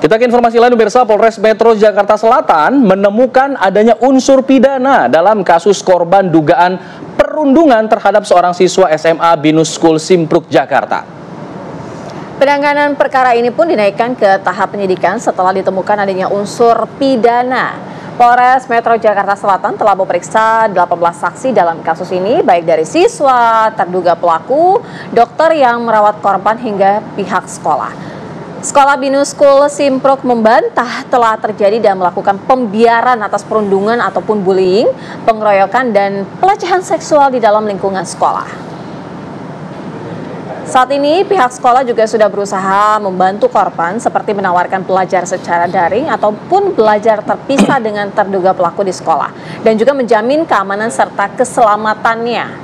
Kita ke informasi lain, pemirsa. Polres Metro Jakarta Selatan menemukan adanya unsur pidana dalam kasus korban dugaan perundungan terhadap seorang siswa SMA Binus School Simpruk Jakarta. Penanganan perkara ini pun dinaikkan ke tahap penyidikan setelah ditemukan adanya unsur pidana. Polres Metro Jakarta Selatan telah memeriksa 18 saksi dalam kasus ini, baik dari siswa, terduga pelaku, dokter yang merawat korban hingga pihak sekolah. Sekolah Binus School Simpruk membantah telah terjadi dan melakukan pembiaran atas perundungan ataupun bullying, pengeroyokan, dan pelecehan seksual di dalam lingkungan sekolah. Saat ini pihak sekolah juga sudah berusaha membantu korban seperti menawarkan belajar secara daring ataupun belajar terpisah dengan terduga pelaku di sekolah dan juga menjamin keamanan serta keselamatannya.